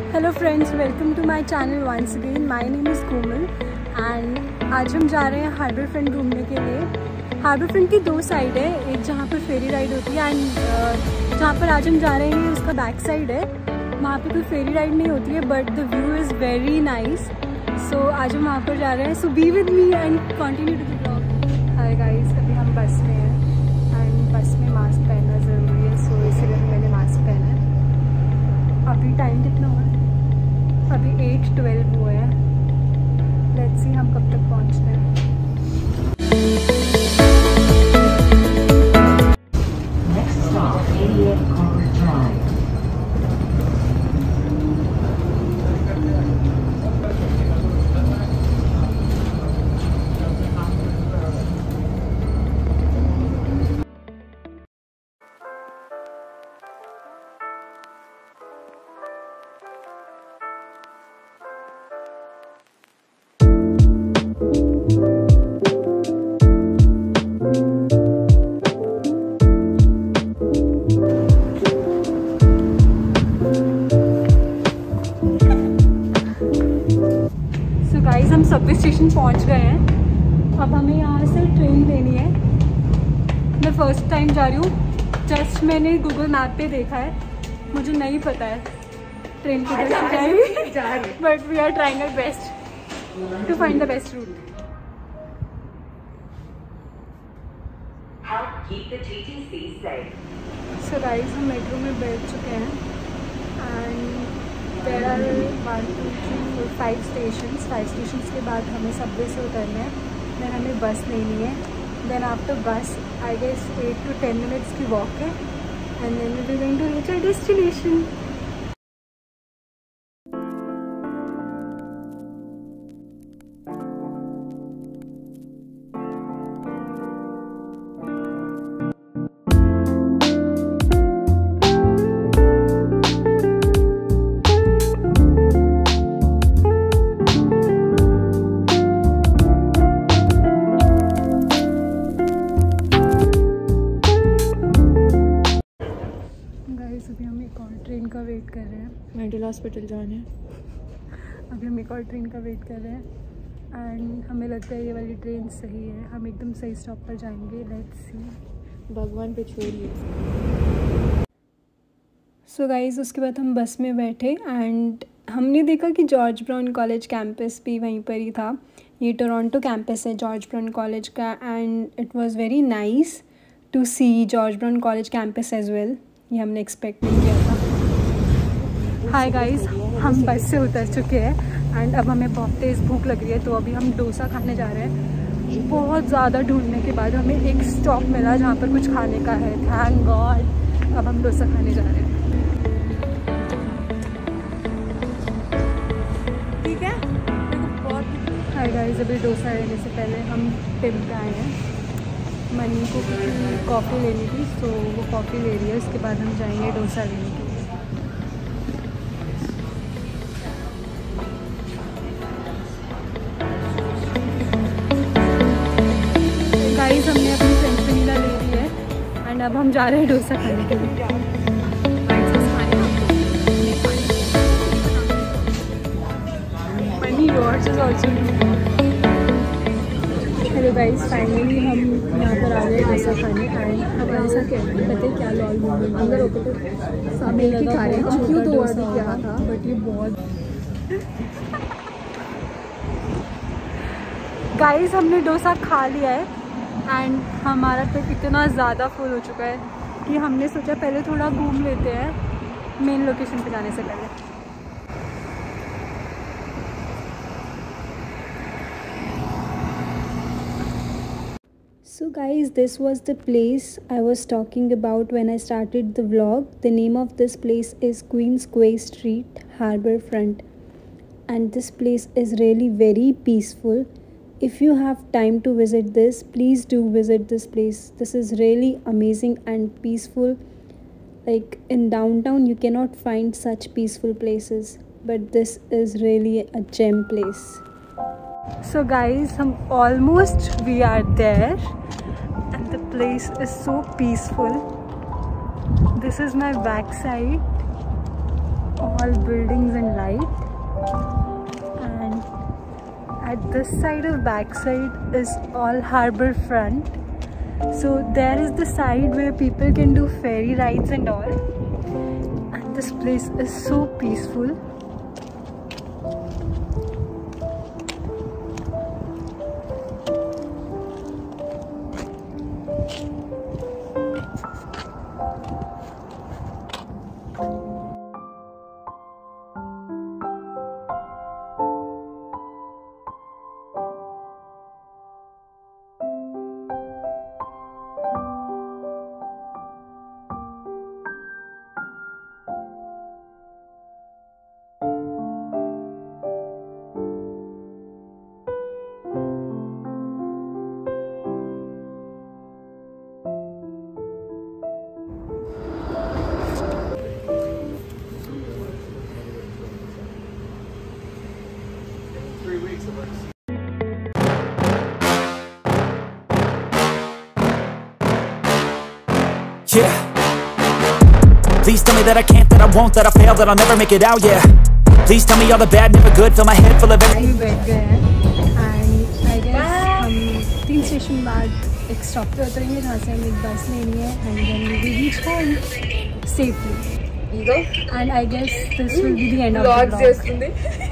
Hello friends, welcome to my channel once again. My name is Komal and आज हम जा रहे हैं हार्बर फ्रंट घूमने के लिए। हार्बर फ्रंट की दो साइड है, एक जहाँ पर फेरी राइड होती है एंड जहाँ पर आज हम जा रहे हैं उसका बैक साइड है। वहाँ पे कोई फेरी राइड नहीं होती है but the view is very nice. So आज हम वहाँ पर जा रहे हैं। So be with me and continue to the blog. Hi guys, अभी हम बस में हैं एंड बस में मास्क पहनना ज़रूरी है, सो इसीलिए मैंने मास्क पहना है। अभी टाइम कितना हुआ है? अभी 8:12 हुए हैं। लेट्स सी हम कब तक पहुंचते हैं। Next stop, 88 Concord Drive. हम सबवे स्टेशन पहुंच गए हैं। अब हमें यहाँ से ट्रेन लेनी है। मैं फर्स्ट टाइम जा रही हूँ। जस्ट मैंने गूगल मैप पे देखा है, मुझे नहीं पता है ट्रेन किधर से जाएगी, but we are trying our best to find the best route. So guys, हम मेट्रो में बैठ चुके हैं and there are 1 2 3 4 5 stations. 5 stations के बाद हमें सबवे से उतरना है, देन हमें बस लेनी है। Then after bus I guess 8 to 10 minutes की वॉक है and then we are going to reach our destination. अभी हम एक और ट्रेन का वेट कर रहे हैं। मेंटल हॉस्पिटल जाने हैं। अभी हम एक और ट्रेन का वेट कर रहे हैं एंड हमें लगता है ये वाली ट्रेन सही है। हम एकदम सही स्टॉप पर जाएंगे। लेट्स सी, भगवान पे छोड़िए। सो गाइस, उसके बाद हम बस में बैठे एंड हमने देखा कि जॉर्ज ब्राउन कॉलेज कैंपस भी वहीं पर ही था। ये टोरंटो कैंपस है जॉर्ज ब्राउन कॉलेज का and it was very nice to see George Brown college campus as well. ये हमने एक्सपेक्ट नहीं किया था। हाय गाइस, हम बस से उतर चुके हैं एंड अब हमें बहुत तेज़ भूख लग रही है, तो अभी हम डोसा खाने जा रहे हैं। बहुत ज़्यादा ढूंढने के बाद हमें एक स्टॉप मिला जहाँ पर कुछ खाने का है। Thank God. अब हम डोसा खाने जा रहे हैं। ठीक है, बहुत। हाय गाइस, अभी डोसा लेने से पहले हम टिम पे आए हैं। मनी को कॉफ़ी लेनी थी, तो वो कॉफ़ी ले रही है। उसके बाद हम जाएंगे डोसा लेने के लिए। गाइस, हमने अपनी फ्रेंच वनीला ले ली है एंड अब हम जा रहे हैं डोसा खाने के लिए। Money yours is also. Hello guys, finally हम यहाँ पर आ गए डोसा खाने एंड हमारे साथ क्या पता है क्या लॉल मूवमेंट अंदर होकर तो सब एक ही खा रहे हैं। क्यों तो और भी क्या था, बट ये बहुत। गाइस, हमने डोसा खा लिया है एंड हमारा पेट इतना ज़्यादा फुल हो चुका है कि हमने सोचा पहले थोड़ा घूम लेते हैं मेन लोकेशन पे जाने से पहले। So guys, this was the place I was talking about when I started the vlog. The name of this place is Queen's Quay Street, Harbour Front, and this place is really very peaceful. If you have time to visit this, please do visit this place. This is really amazing and peaceful. Like in downtown you cannot find such peaceful places, but this is really a gem place. So guys, we are there and the place is so peaceful. This is my back side, all buildings and lights. ride, and at this side of backside is all harbour front. So there is the side where people can do ferry rides and all, and this place is so peaceful. Yeah. Please tell me that I can't, that I won't, that I fail, that I'll never make it out, yeah. Please tell me all the bad, never good, fill my head full of everything. बैठ गए हैं and I guess हम 3 station बाद एक stop पे उतरेंगे जहाँ से हमें एक बस लेनी है and then we will reach home safely. And I guess this will be the end of the vlog.